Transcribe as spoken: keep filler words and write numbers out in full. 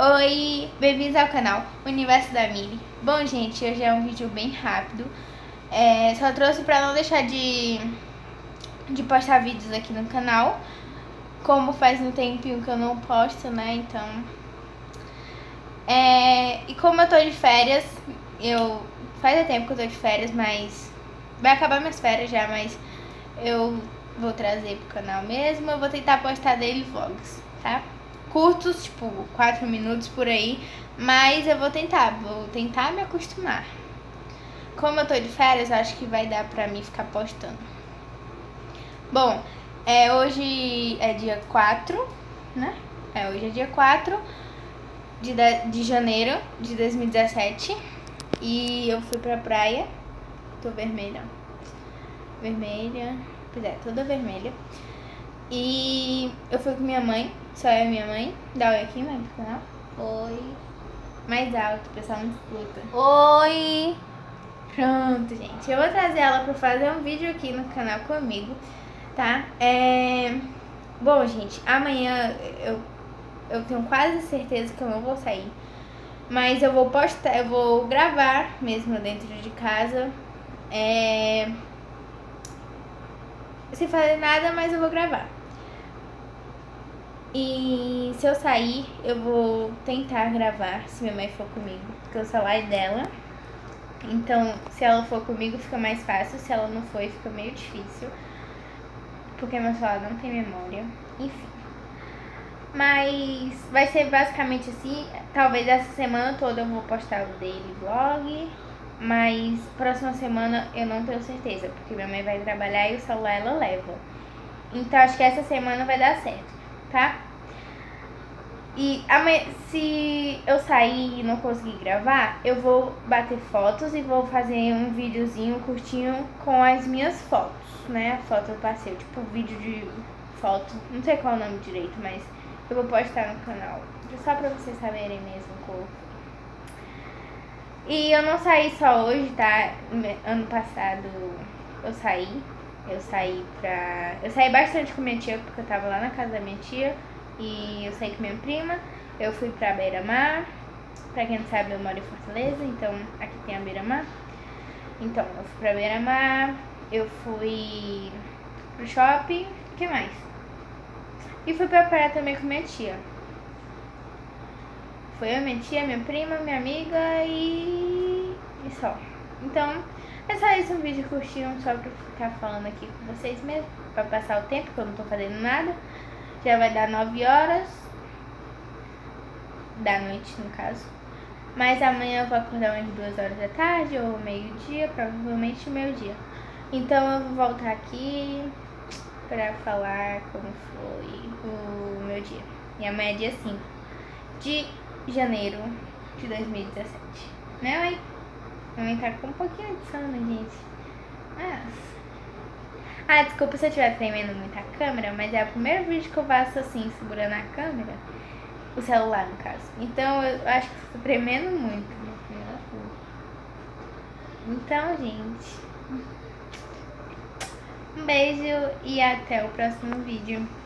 Oi, bem-vindos ao canal Universo da Mili. Bom, gente, hoje é um vídeo bem rápido. é, Só trouxe pra não deixar de, de postar vídeos aqui no canal. Como faz um tempinho que eu não posto, né, então... É, e como eu tô de férias, eu... Faz tempo que eu tô de férias, mas... Vai acabar minhas férias já, mas... Eu vou trazer pro canal mesmo. Eu vou tentar postar daily vlogs, tá? Curtos, tipo, quatro minutos por aí. Mas eu vou tentar, vou tentar me acostumar. Como eu tô de férias, eu acho que vai dar pra mim ficar postando. Bom, é, hoje é dia quatro, né? É, hoje é dia quatro de, de janeiro de dois mil e dezessete. E eu fui pra praia. Tô vermelha. Vermelha. Pois é, toda vermelha. E eu fui com minha mãe. Só eu e minha mãe. Dá oi aqui, mãe, pro canal. Oi. Mais alto, o pessoal não escuta. Oi. Pronto, gente. Eu vou trazer ela pra fazer um vídeo aqui no canal comigo, tá? É... Bom, gente, amanhã eu, eu tenho quase certeza que eu não vou sair. Mas eu vou postar, eu vou gravar mesmo dentro de casa. É... Sem fazer nada, mas eu vou gravar. E se eu sair, eu vou tentar gravar, se minha mãe for comigo, porque o celular é dela. Então, se ela for comigo, fica mais fácil. Se ela não for, fica meio difícil, porque meu celular não tem memória. Enfim. Mas vai ser basicamente assim. Talvez essa semana toda eu vou postar o daily vlog. Mas próxima semana eu não tenho certeza, porque minha mãe vai trabalhar e o celular ela leva. Então acho que essa semana vai dar certo, tá? E amanhã, se eu sair e não conseguir gravar, eu vou bater fotos e vou fazer um videozinho curtinho com as minhas fotos, né? A foto eu passei, tipo um vídeo de foto, não sei qual é o nome direito, mas eu vou postar no canal, só pra vocês saberem mesmo como. E eu não saí só hoje, tá? Ano passado eu saí, eu saí pra... Eu saí bastante com minha tia, porque eu tava lá na casa da minha tia. E eu saí com minha prima, eu fui pra Beira-Mar. Pra quem não sabe, eu moro em Fortaleza, então aqui tem a Beira-Mar. Então, eu fui pra Beira-Mar, eu fui pro shopping, o que mais? E fui pra praia também com minha tia. Foi eu, minha tia, minha prima, minha amiga e... e só. Então, é só isso, um vídeo curtinho, só pra ficar falando aqui com vocês mesmo, pra passar o tempo, porque eu não tô fazendo nada. Já vai dar nove horas da noite, no caso. Mas amanhã eu vou acordar umas duas horas da tarde ou meio-dia, provavelmente meio-dia. Então eu vou voltar aqui pra falar como foi o meu dia. E amanhã é dia cinco de janeiro de dois mil e dezessete. Né, mãe? Minha mãe tá com um pouquinho de sono, gente. Mas... Ah, desculpa se eu estiver tremendo muito a câmera, mas é o primeiro vídeo que eu faço assim, segurando a câmera. O celular, no caso. Então eu acho que eu tô tremendo muito. Então, gente, um beijo e até o próximo vídeo.